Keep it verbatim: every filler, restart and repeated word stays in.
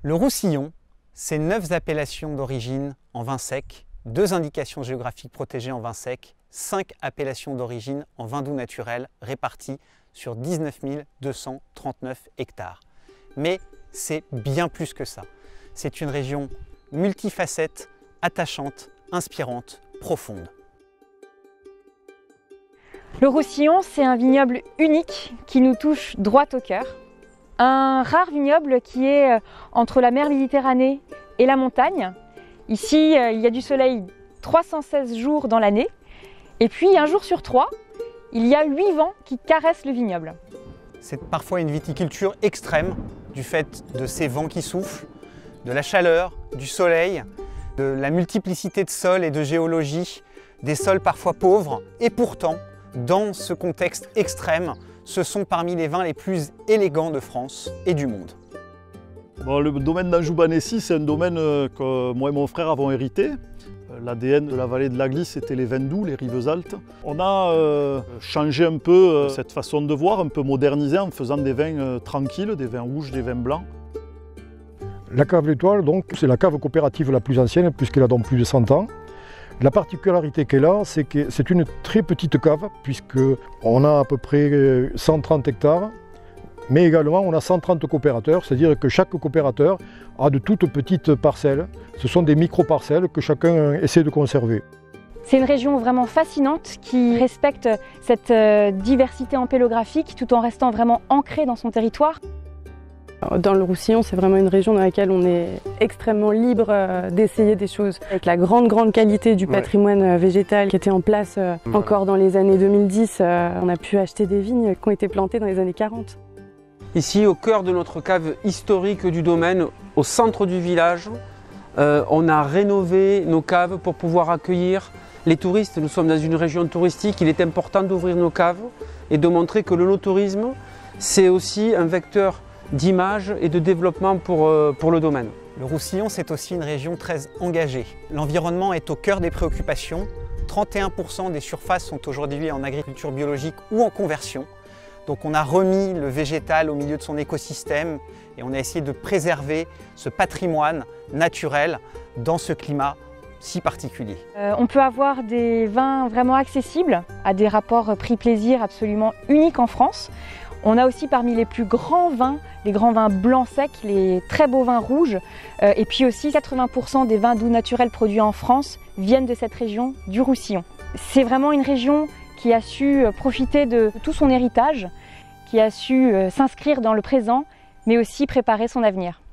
Le Roussillon, c'est neuf appellations d'origine en vin sec, deux indications géographiques protégées en vin sec, cinq appellations d'origine en vin doux naturel réparties sur dix-neuf mille deux cent trente-neuf hectares. Mais c'est bien plus que ça. C'est une région multifacette, attachante, inspirante, profonde. Le Roussillon, c'est un vignoble unique qui nous touche droit au cœur. Un rare vignoble qui est entre la mer Méditerranée et la montagne. Ici, il y a du soleil trois cent seize jours dans l'année. Et puis, un jour sur trois, il y a huit vents qui caressent le vignoble. C'est parfois une viticulture extrême du fait de ces vents qui soufflent, de la chaleur, du soleil, de la multiplicité de sols et de géologie, des sols parfois pauvres. Et pourtant, dans ce contexte extrême, ce sont parmi les vins les plus élégants de France et du monde. Bon, le domaine d'Anjou-Banessis, c'est un domaine que moi et mon frère avons hérité. L'A D N de la vallée de la Glisse, c'était les vins doux, les rives altes. On a euh, changé un peu euh, cette façon de voir, un peu modernisé en faisant des vins euh, tranquilles, des vins rouges, des vins blancs. La cave L'Étoile, donc, c'est la cave coopérative la plus ancienne puisqu'elle a donc plus de cent ans. La particularité qu'elle a, c'est que c'est une très petite cave puisqu'on a à peu près cent trente hectares, mais également on a cent trente coopérateurs, c'est-à-dire que chaque coopérateur a de toutes petites parcelles. Ce sont des micro-parcelles que chacun essaie de conserver. C'est une région vraiment fascinante qui respecte cette diversité ampélographique tout en restant vraiment ancrée dans son territoire. Dans le Roussillon, c'est vraiment une région dans laquelle on est extrêmement libre d'essayer des choses. Avec la grande, grande qualité du patrimoine végétal qui était en place encore dans les années deux mille dix, on a pu acheter des vignes qui ont été plantées dans les années quarante. Ici, au cœur de notre cave historique du domaine, au centre du village, euh, on a rénové nos caves pour pouvoir accueillir les touristes. Nous sommes dans une région touristique, il est important d'ouvrir nos caves et de montrer que le no-tourisme, c'est aussi un vecteur d'image et de développement pour, euh, pour le domaine. Le Roussillon, c'est aussi une région très engagée. L'environnement est au cœur des préoccupations. trente et un pour cent des surfaces sont aujourd'hui en agriculture biologique ou en conversion. Donc on a remis le végétal au milieu de son écosystème et on a essayé de préserver ce patrimoine naturel dans ce climat si particulier. Euh, on peut avoir des vins vraiment accessibles à des rapports prix-plaisir absolument uniques en France. On a aussi parmi les plus grands vins, les grands vins blancs secs, les très beaux vins rouges. Euh, et puis aussi quatre-vingts pour cent des vins doux naturels produits en France viennent de cette région du Roussillon. C'est vraiment une région qui a su profiter de tout son héritage, qui a su s'inscrire dans le présent, mais aussi préparer son avenir.